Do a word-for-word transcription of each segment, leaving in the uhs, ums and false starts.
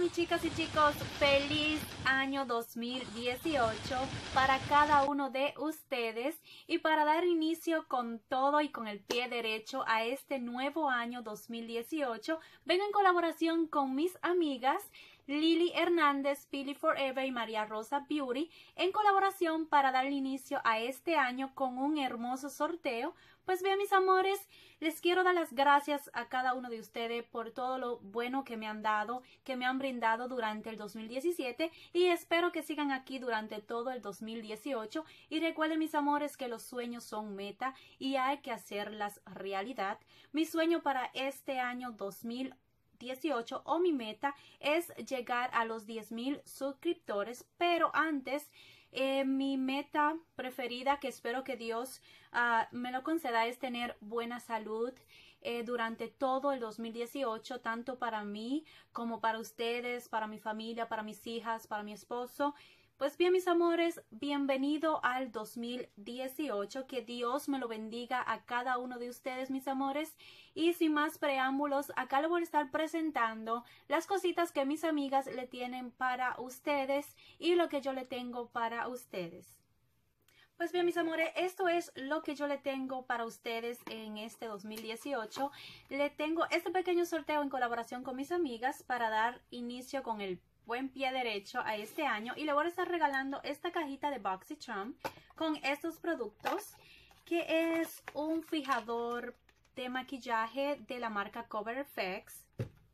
mis chicas y chicos, feliz año dos mil dieciocho para cada uno de ustedes y para dar inicio con todo y con el pie derecho a este nuevo año dos mil dieciocho, vengo en colaboración con mis amigas Lili Hernández, Pili Forever y María Rosa Beauty, en colaboración para dar inicio a este año con un hermoso sorteo. Pues bien, mis amores, les quiero dar las gracias a cada uno de ustedes por todo lo bueno que me han dado, que me han brindado durante el dos mil diecisiete, y espero que sigan aquí durante todo el dos mil dieciocho. Y recuerden, mis amores, que los sueños son meta y hay que hacerlas realidad. Mi sueño para este año dos mil dieciocho o mi meta es llegar a los diez mil suscriptores, pero antes eh, mi meta preferida, que espero que Dios uh, me lo conceda, es tener buena salud eh, durante todo el dos mil dieciocho, tanto para mí como para ustedes, para mi familia, para mis hijas, para mi esposo. Pues bien, mis amores, bienvenido al dos mil dieciocho, que Dios me lo bendiga a cada uno de ustedes, mis amores, y sin más preámbulos, acá le voy a estar presentando las cositas que mis amigas le tienen para ustedes y lo que yo le tengo para ustedes. Pues bien, mis amores, esto es lo que yo le tengo para ustedes en este dos mil dieciocho. Le tengo este pequeño sorteo en colaboración con mis amigas para dar inicio con el buen pie derecho a este año, y le voy a estar regalando esta cajita de BoxyCharm con estos productos, que es un fijador de maquillaje de la marca Cover F X,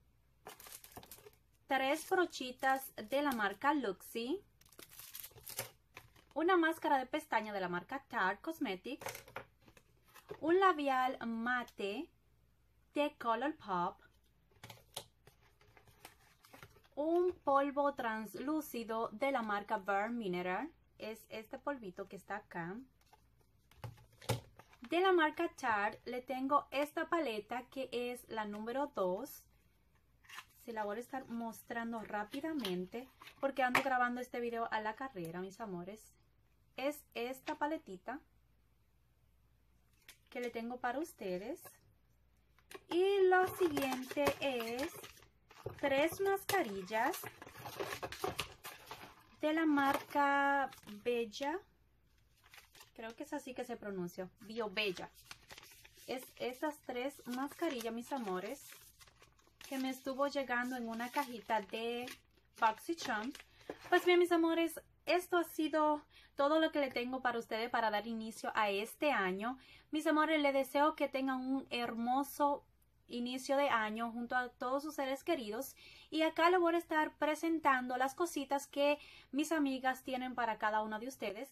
tres brochitas de la marca Luxie, una máscara de pestaña de la marca Tarte Cosmetics, un labial mate de Colourpop, un polvo translúcido de la marca Bare Mineral, es este polvito que está acá. De la marca Tarte le tengo esta paleta, que es la número dos. Se la voy a estar mostrando rápidamente porque ando grabando este video a la carrera, mis amores. Es esta paletita que le tengo para ustedes. Y lo siguiente es tres mascarillas de la marca Bella, creo que es así que se pronuncia, BioBella. Es estas tres mascarillas, mis amores, que me estuvo llegando en una cajita de BoxyCharm. Pues bien, mis amores, esto ha sido todo lo que le tengo para ustedes para dar inicio a este año. Mis amores, les deseo que tengan un hermoso inicio de año junto a todos sus seres queridos, y acá le voy a estar presentando las cositas que mis amigas tienen para cada uno de ustedes.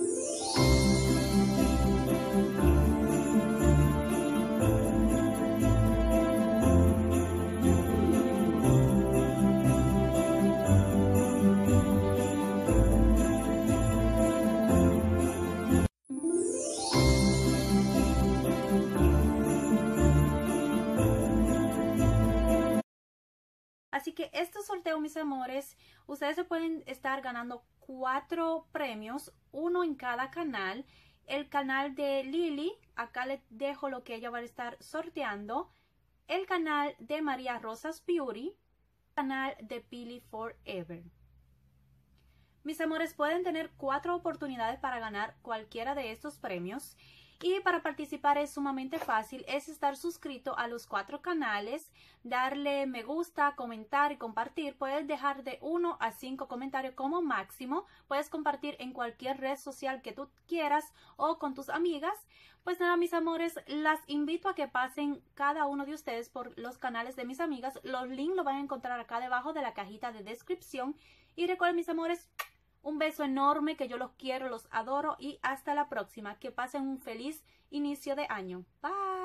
Así que este sorteo, mis amores, ustedes se pueden estar ganando cuatro premios, uno en cada canal. El canal de Lili, acá les dejo lo que ella va a estar sorteando. El canal de María Rosa Beauty, el canal de Pili Forever. Mis amores, pueden tener cuatro oportunidades para ganar cualquiera de estos premios. Y para participar es sumamente fácil, es estar suscrito a los cuatro canales, darle me gusta, comentar y compartir. Puedes dejar de uno a cinco comentarios como máximo, puedes compartir en cualquier red social que tú quieras o con tus amigas. Pues nada, mis amores, las invito a que pasen cada uno de ustedes por los canales de mis amigas. Los links los van a encontrar acá debajo de la cajita de descripción. Y recuerden, mis amores, un beso enorme, que yo los quiero, los adoro, y hasta la próxima. Que pasen un feliz inicio de año. Bye.